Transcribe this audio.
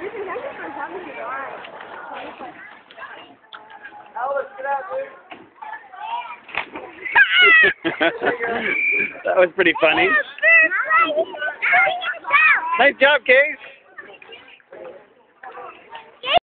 Alice, get out, dude. That was pretty funny. Nice job, Case.